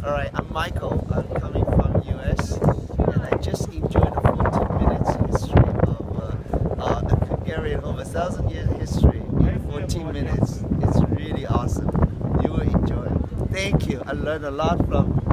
Alright, I'm Michael. I'm coming from US and I just enjoyed the 14 minutes history of a Hungarian over 1,000 year history in 14 minutes. It's really awesome. You will enjoy it. Thank you. I learned a lot from